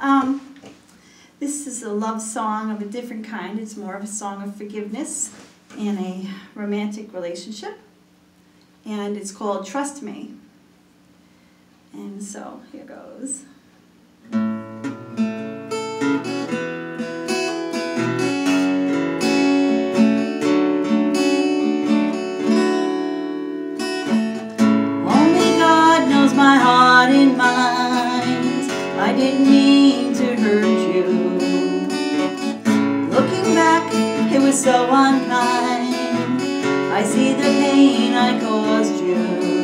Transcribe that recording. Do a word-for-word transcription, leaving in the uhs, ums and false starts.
Um, this is a love song of a different kind. It's more of a song of forgiveness in a romantic relationship. And it's called Trust Me. And so, here goes. My heart and mind, I didn't mean to hurt you. Looking back, it was so unkind. I see the pain I caused you.